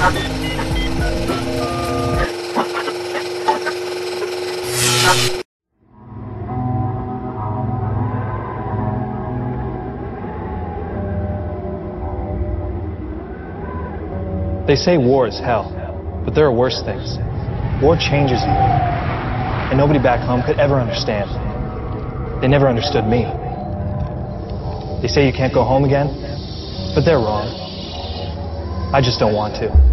They say war is hell, but there are worse things. War changes you, and nobody back home could ever understand. They never understood me. They say you can't go home again, but they're wrong. I just don't want to.